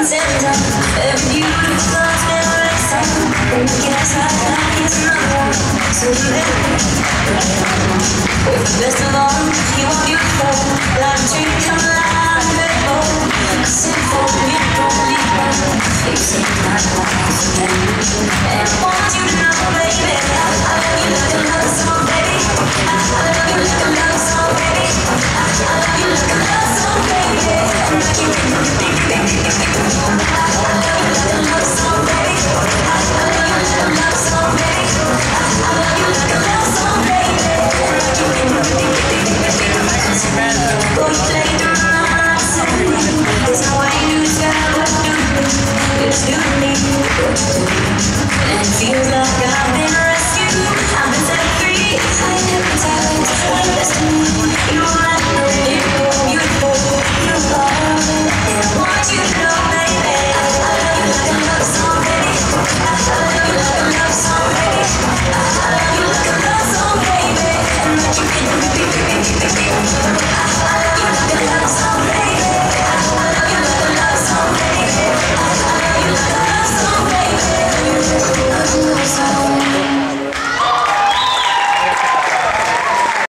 Best of all, you are beautiful, like a dream come alive, beautiful. Sing for me, you sing my life again. And I want you to know, baby, I love you like a love song, baby. I love you like a love song, baby. I love you like a love song, baby. I love you like a love song, baby. I love you like a love song, baby. I love you like a love song, baby. Feels like